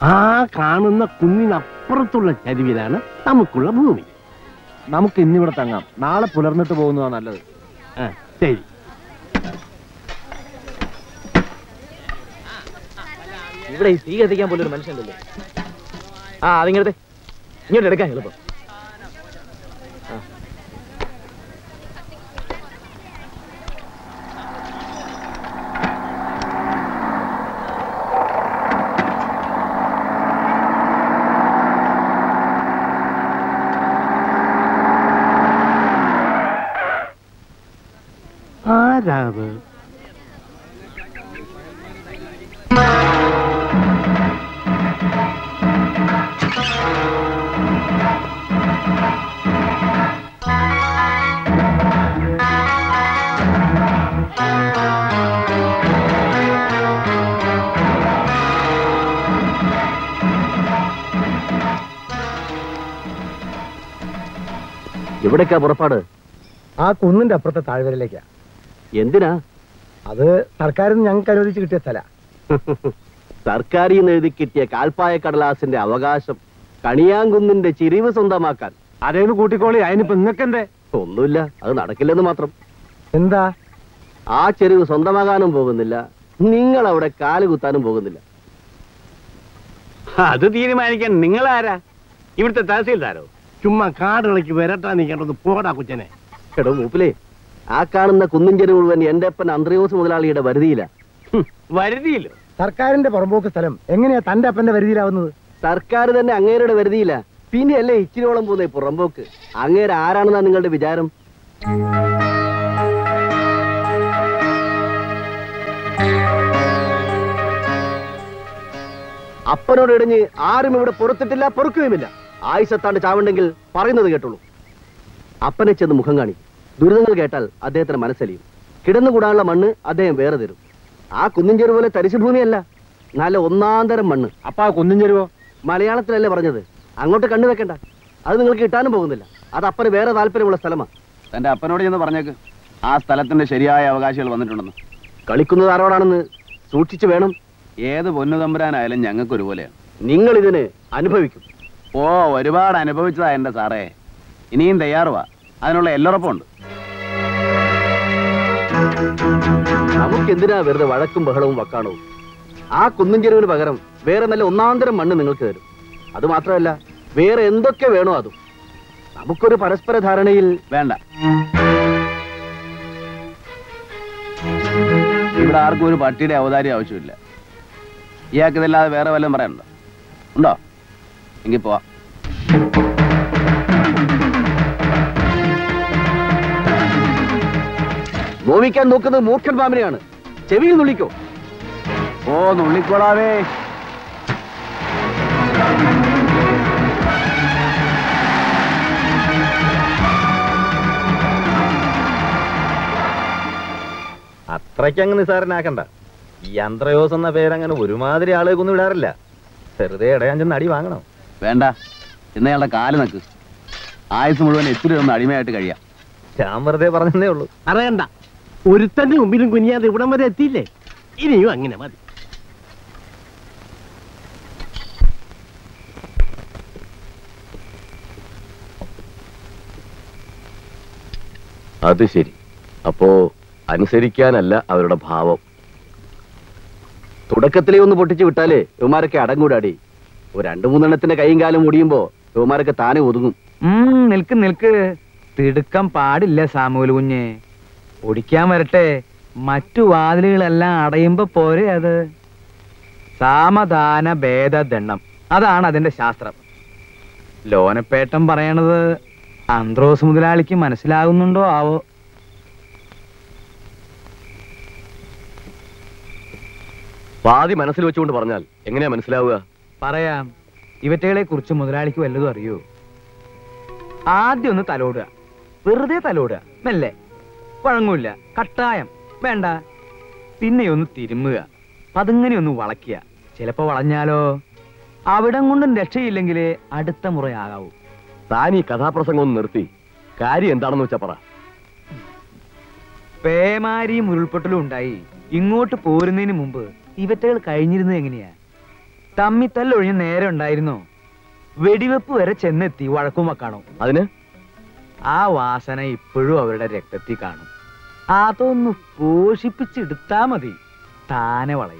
ആ കാണുന്ന കുന്നിനപ്പുറത്തുള്ള ചരിവിലാണ് നമുക്കുള്ള ഭൂമി. നമുക്ക് ഇന്നിവിടെ തങ്ങാം. നാളെ പുലർന്നിട്ട് പോകുന്നതാണ് നല്ലത്. ശരി. ഇവിടെ ഈ തീ കത്തിക്കാൻ പോലും ഒരു മനുഷ്യണ്ടല്ലോ. അതിങ്ങനത്തെ ഇങ്ങോട്ട് എടുക്കാൻ എളുപ്പം. ആരാത്? എവിടേക്കാ പുറപ്പാട്? ആ കുന്നിന്റെ അപ്പുറത്തെ താഴ്വരയിലേക്കാ. എന്തിനാ? അത് സർക്കാരിൽ നിന്ന് ഞങ്ങൾക്ക് അനുവദിച്ച് കിട്ടിയ സ്ഥല. സർക്കാരിൽ നിന്ന് എഴുതി കിട്ടിയ കാൽപ്പായ കടലാസിന്റെ അവകാശം കണിയാങ്കുന്നിന്റെ ചിരിവ് സ്വന്തമാക്കാൻ. അതേന്ന് കൂട്ടിക്കോളി. അതിനിപ്പോ നിങ്ങൾക്കെന്തേ? ഒന്നുമില്ല, അത് നടക്കില്ലെന്ന് മാത്രം. എന്താ? ആ ചെരുവ് സ്വന്തമാകാനും പോകുന്നില്ല, നിങ്ങൾ അവിടെ കാലുകുത്താനും പോകുന്നില്ല. അത് തീരുമാനിക്കാൻ നിങ്ങളാരാ? ഇവിടുത്തെ തഹസീൽദാരോ? ചുമ്മാ കാടുകളിലേക്ക് വരട്ടാ നീക്കേണ്ടത്. പോടാ കുച്ചനെ. എടോ മൂപ്പിലേ, ആ കാണുന്ന കുന്നിൻ ചെരുവ് മുഴുവൻ എന്റെ അപ്പൻ അന്ത്രയോസ് മുതലാളിയുടെ വരുതിയില്ല. വരുതിയില്ലോ? സർക്കാരിന്റെ പുറമ്പോക്ക് സ്ഥലം എങ്ങനെയാ തന്റെ അപ്പന്റെ വരുതിയിലാവുന്നത്? സർക്കാർ തന്നെ അങ്ങേരുടെ വരുതിയില്ല, പിന്നെയല്ലേ ഇച്ചിരിയോളം പോകുന്ന പുറമ്പോക്ക്. അങ്ങേര് ആരാണെന്നാ നിങ്ങളുടെ വിചാരം? അപ്പനോട് ഇടഞ്ഞ് ആരും ഇവിടെ പൊറുത്തിട്ടില്ല, പൊറുക്കുകയുമില്ല. ആയുസത്താണ്ട് ചാവുണ്ടെങ്കിൽ പറയുന്നത് കേട്ടുള്ളൂ. അപ്പനെ ചെന്ന് മുഖം കാണി. ദുരിതങ്ങൾ കേട്ടാൽ അദ്ദേഹത്തിന് മനസ്സലിയും. കിടന്നുകൂടാനുള്ള മണ്ണ് അദ്ദേഹം വേറെ തരും. ആ കുന്നിൻ ചെരുവ് പോലെ തരിശുഭൂമിയല്ല, നല്ല ഒന്നാന്തരം മണ്ണ്. അപ്പൊ ആ കുന്നിൻ ചെരുവോ? മലയാളത്തിലല്ലേ പറഞ്ഞത്? അങ്ങോട്ട് കണ്ണുവെക്കണ്ട, അത് നിങ്ങൾക്ക് കിട്ടാനും പോകുന്നില്ല. അത് അപ്പന് വേറെ താല്പര്യമുള്ള സ്ഥലമാണ്. തന്റെ അപ്പനോട് ചെന്ന് പറഞ്ഞേക്ക് ആ സ്ഥലത്തിന്റെ ശരിയായ അവകാശികൾ വന്നിട്ടുണ്ടെന്ന്. കളിക്കുന്നത് ആരോടാണെന്ന് സൂക്ഷിച്ചു വേണം. ഏത് പൊന്നു തമ്പുരാനായാലും ഞങ്ങൾക്ക് ഒരുപോലെയാണ്. നിങ്ങൾ ഇതിന് അനുഭവിക്കും. ഓ, ഒരുപാട് അനുഭവിച്ചതാ എന്റെ സാറേ. ഇനിയും തയ്യാറുവാ, അതിനുള്ള എല്ലുറപ്പുണ്ട്. നമുക്കെന്തിനാ വെറുതെ വഴക്കും ബഹളവും വക്കാണവും? ആ കുന്നിൻ ചെരുവിന് പകരം വേറെ നല്ല ഒന്നാന്തരം മണ്ണ് നിങ്ങൾക്ക് തരും. അത് മാത്രമല്ല, വേറെ എന്തൊക്കെ വേണോ അതും. നമുക്കൊരു പരസ്പര ധാരണയിൽ വേണ്ട. ഇവിടെ ആർക്കും ഒരു പട്ടിയുടെ ഔദാര്യം ആവശ്യമില്ല. ഇയാൾക്ക് ഇതല്ലാതെ വേറെ വല്ലതും പറയാനുണ്ടോ? ഉണ്ടോ? എങ്കിൽ പോവാ. നോവിക്കാൻ നോക്കുന്നത് മൂർഖൻ പാമ്പിനെയാണ്. ചെവിയിൽ നുള്ളിക്കോ. ഓ, നുള്ളിക്കോളാവേ. അത്രയ്ക്കങ്ങ് നിസാരനാക്കണ്ട. ഈ അന്ത്രയോസ് എന്ന പേരങ്ങനെ ഒരുമാതിരി ആളുകൾക്കൊന്നും ഇടാറില്ല. വെറുതെ ഇടയാൻ ചെന്ന് അടി വാങ്ങണം. വേണ്ട, ഇന്നയാളുടെ കാല് നക്ക്. ആയുസ് മുഴുവൻ എത്തിരി ഒന്ന് അടിമയായിട്ട് കഴിയാം. ഞാൻ വെറുതെ പറഞ്ഞതേ ഉള്ളൂ. അറിയണ്ട, ഒരുത്തന്റെ മുമ്പിലും കുനിയാതെ ഇവിടം വരെ എത്തിയില്ലേ? ഇനിയും അങ്ങനെ മതി. അത് ശരി. അപ്പോ അനുസരിക്കാനല്ല അവരുടെ ഭാവം. തുടക്കത്തിലേ ഒന്ന് പൊട്ടിച്ചു വിട്ടാലേ യുവമാരൊക്കെ അടങ്ങൂടാടി. ഒരു 2-3 കൈയും കാലും മുടിയുമ്പോ യുവമാരൊക്കെ താനെ ഒതുങ്ങും. നിൽക്ക് നിൽക്ക്, തിടുക്കം പാടില്ല സാമൂല് കുഞ്ഞെ. ഒടിക്കാൻ വരട്ടെ, മറ്റു വാതിലുകളെല്ലാം അടയുമ്പോ പോരെ അത്. സാമധാന ഭേദദണ്ണം, അതാണ് അതിന്റെ ശാസ്ത്രം. ലോനപ്പേട്ടൻ പറയണത് അന്ത്രോസ് മുതലാളിക്ക് മനസ്സിലാകുന്നുണ്ടോ ആവോ? പാതി മനസ്സിൽ വെച്ചുകൊണ്ട് പറഞ്ഞാൽ എങ്ങനെയാ മനസ്സിലാവുക? പറയാം. ഇവറ്റകളെ കുറിച്ച് മുതലാളിക്ക് വല്ലതും അറിയോ? ആദ്യം ഒന്ന് തലോടുക, വെറുതെ തലോടുക, മെല്ലെ. വഴങ്ങൂല്ല, കട്ടായം വേണ്ട. പിന്നെ ഒന്ന് തിരുമ്മുക, പതുങ്ങനെ ഒന്ന് വളയ്ക്കുക. ചിലപ്പോ വളഞ്ഞാലോ? അവിടം കൊണ്ടും രക്ഷയില്ലെങ്കിൽ അടുത്ത മുറയാകാവൂ. താൻ ഈ കഥാപ്രസംഗം ഒന്ന് നിർത്തി കാര്യം എന്താണെന്ന് വെച്ചാ പറ. പേമാരിയും ഉരുൾപൊട്ടലും ഉണ്ടായി ഇങ്ങോട്ട് പോരുന്നതിന് മുമ്പ് ഇവറ്റകൾ കഴിഞ്ഞിരുന്നത് എങ്ങനെയാ? തമ്മിത്തല്ലൊഴിഞ്ഞ് നേരെ ഉണ്ടായിരുന്നോ? വെടിവെപ്പ് വരെ ചെന്നെത്തി വഴക്കും വെക്കാണോ? അതിന് ആ വാസന ഇപ്പോഴും അവരുടെ രക്തത്തിൽ കാണും. അതൊന്ന് പോഷിപ്പിച്ചെടുത്താ മതി, താനെ വളയും.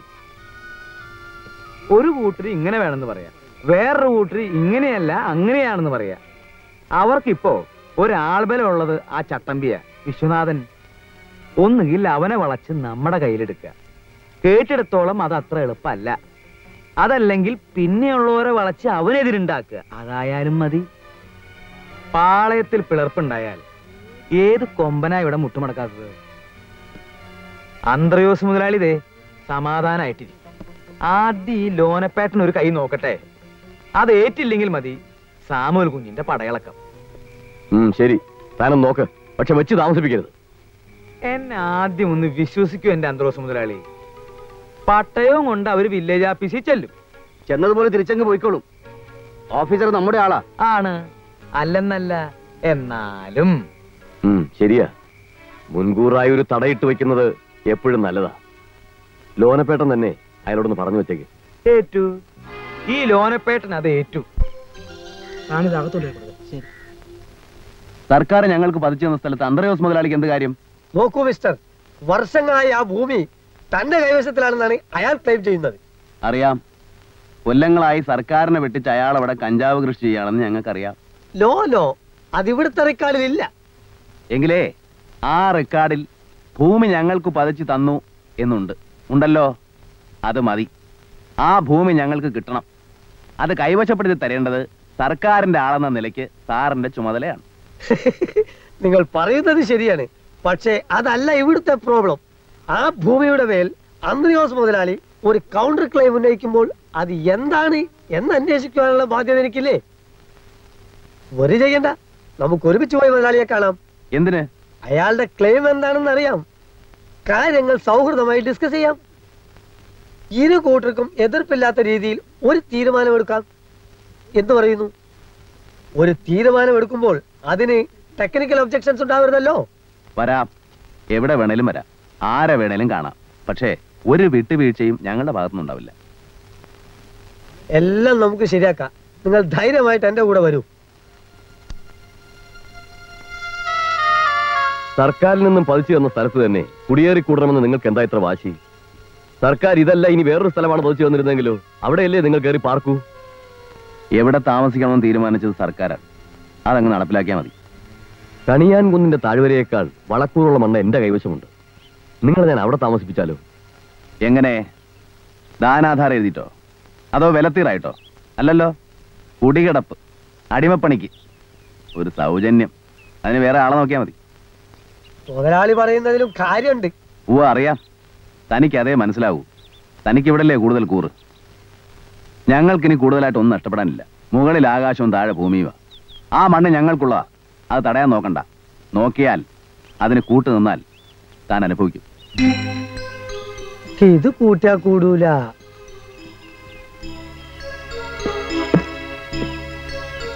ഒരു കൂട്ടര് ഇങ്ങനെ വേണമെന്ന് പറയാ, വേറൊരു കൂട്ടര് ഇങ്ങനെയല്ല അങ്ങനെയാണെന്ന് പറയാ. അവർക്കിപ്പോ ഒരാൾബലമുള്ളത് ആ ചട്ടമ്പിയ വിശ്വനാഥൻ. ഒന്നുകിൽ അവനെ വളച്ച് നമ്മുടെ കയ്യിലെടുക്കുക. കേട്ടിടത്തോളം അത് അത്ര എളുപ്പമല്ല. അതല്ലെങ്കിൽ പിന്നെയുള്ളവരെ വളച്ച് അവനെതിരുണ്ടാക്കുക. അതായാലും മതി. പാളയത്തിൽ പിളർപ്പുണ്ടായാൽ ഏത് കൊമ്പനാ ഇവിടെ മുട്ടുമടക്കാത്തത്? അന്ത്രയോസ് മുതലാളി ദേ സമാധാനായിട്ടിരിക്കും. ആദ്യം ഈ ലോനപ്പേട്ടൻ ഒരു കൈ നോക്കട്ടെ. അത് ഏറ്റില്ലെങ്കിൽ മതി സാമുവൽ കുഞ്ഞിന്റെ പടയിളക്കം. ശരി, താനും നോക്ക്, പക്ഷെ വെച്ച് താമസിപ്പിക്കരുത്. എന്നെ ആദ്യം ഒന്ന് വിശ്വസിക്കൂ എന്റെ അന്ത്രോസ് മുതലാളി. പട്ടയവും കൊണ്ട് അവര് വില്ലേജ് ഓഫീസിൽ ചെല്ലും. ചെന്നതുപോലെ തിരിച്ചങ്ങ് പോയിക്കോളും. ഓഫീസർ നമ്മുടെ ആളാ. ആണ്, അല്ലെന്നല്ല. എന്നാലും ശരിയാ, മുൻകൂറായി ഒരു തടയിട്ട് വെക്കുന്നത് എപ്പോഴും നല്ലതാ. ലോനപ്പേട്ടൻ തന്നെ അയാളോടൊന്ന് പറഞ്ഞു വെച്ചേക്ക്. ഏറ്റു, ഈ ലോനപ്പേട്ടൻ അത് ഏറ്റു. സർക്കാർ ഞങ്ങൾക്ക് പതിച്ചു തന്ന സ്ഥലത്ത് അന്ത്രയോസ് മുതലാളിക്ക് എന്ത് കാര്യം? നോക്കൂ മിസ്റ്റർ, വർഷങ്ങളായി ആ ഭൂമി തന്റെ കൈവശത്തിലാണെന്നാണ് അയാൾ ക്ലെയിം ചെയ്യുന്നത്. അറിയാം, കൊല്ലങ്ങളായി സർക്കാരിനെ വെട്ടിച്ച് അയാൾ അവിടെ കഞ്ചാവ് കൃഷി ചെയ്യാണെന്ന് ഞങ്ങൾക്കറിയാം. നോ, അതിവിടുത്തെ റെക്കോർഡിലില്ല. എങ്കിലേ ആ റെക്കോർഡിൽ ഭൂമി ഞങ്ങൾക്ക് പതിച്ചു തന്നു എന്നുണ്ട്. ഉണ്ടല്ലോ, അത് മതി. ആ ഭൂമി ഞങ്ങൾക്ക് കിട്ടണം. അത് കൈവശപ്പെടുത്തി തരേണ്ടത് സർക്കാരിന്റെ ആളെന്ന നിലയ്ക്ക് സാറിന്റെ ചുമതലയാണ്. നിങ്ങൾ പറയുന്നത് ശരിയാണ്, പക്ഷേ അതല്ല ഇവിടുത്തെ പ്രോബ്ലം. ആ ഭൂമിയുടെ മേൽ അന്ത്രയോസ് മുതലാളി ഒരു കൗണ്ടർ ക്ലെയിം ഉന്നയിക്കുമ്പോൾ അത് എന്താണ് എന്ന് അന്വേഷിക്കുവാനുള്ള ബാധ്യത എനിക്കില്ലേ? വെറി ചെയ്യണ്ട, നമുക്ക് ഒരുമിച്ച് പോയി മുതലാളിയെ കാണാം. എന്തിന്? അയാളുടെ ക്ലെയിം എന്താണെന്ന് അറിയാം. കാര്യങ്ങൾ സൗഹൃദമായി ഡിസ്കസ് ചെയ്യാം. ഇരു കൂട്ടർക്കും എതിർപ്പില്ലാത്ത രീതിയിൽ ഒരു തീരുമാനമെടുക്കാം. എന്തു പറയുന്നു? ഒരു തീരുമാനമെടുക്കുമ്പോൾ അതിന് ടെക്നിക്കൽ ഒബ്ജക്ഷൻസ് ഉണ്ടാവരുതല്ലോ. വരാം, എവിടെ വേണേലും വരാം, ആരെ വേണേലും കാണാം. പക്ഷേ ഒരു വിട്ടുവീഴ്ചയും ഞങ്ങളുടെ ഭാഗത്തുനിന്നുണ്ടാവില്ല. എല്ലാം നമുക്ക് ശരിയാക്കാം. നിങ്ങൾ ധൈര്യമായിട്ട് എന്റെ കൂടെ വരൂ. സർക്കാരിൽ നിന്നും പതിച്ചു തന്ന സ്ഥലത്ത് തന്നെ കുടിയേറി കൂടണമെന്ന് നിങ്ങൾക്ക് എന്താ ഇത്ര വാശി? സർക്കാർ ഇതല്ല ഇനി വേറൊരു സ്ഥലമാണ് പതിച്ചു തന്നിരുന്നെങ്കിലോ അവിടെയല്ലേ നിങ്ങൾ കയറി പാർക്കൂ? എവിടെ താമസിക്കണമെന്ന് തീരുമാനിച്ചത് സർക്കാരാണ്. അതങ്ങ് നടപ്പിലാക്കിയാൽ മതി. കണിയാൻകുന്നിന്റെ താഴ്വരയേക്കാൾ വളക്കൂറുള്ള മണ്ണ് എന്റെ കൈവശമുണ്ട്. നിങ്ങൾ ഞാൻ അവിടെ താമസിപ്പിച്ചാലോ? എങ്ങനെ? ദാനാധാരം എഴുതിയിട്ടോ അതോ വിലത്തീറായിട്ടോ? അല്ലല്ലോ, കുടികിടപ്പ്, അടിമപ്പണിക്ക് ഒരു സൗജന്യം. അതിന് വേറെ ആളെ നോക്കിയാൽ മതി. മുതലാളി പറയുന്നതിലും കാര്യമുണ്ട്. അറിയാം, തനിക്ക് അതേ മനസ്സിലാവൂ. തനിക്ക് ഇവിടല്ലേ കൂടുതൽ കൂറ്. ഞങ്ങൾക്കിനി കൂടുതലായിട്ട് ഒന്നും നഷ്ടപ്പെടാനില്ല. മുകളിൽ ആകാശവും താഴെ ഭൂമിയുമാ. ആ മണ്ണ് ഞങ്ങൾക്കുള്ള, അത് തടയാൻ നോക്കണ്ട. നോക്കിയാൽ അതിന് കൂട്ടു നിന്നാൽ താൻ അനുഭവിക്കും. ഇത് കൂട്ടാ കൂടൂല.